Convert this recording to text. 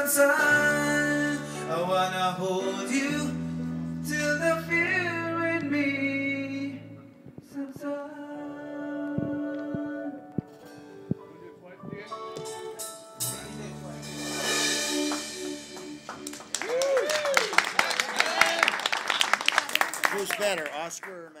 outside. I wanna hold you till the fear in me subsides. Who's better, Oscar or Manny?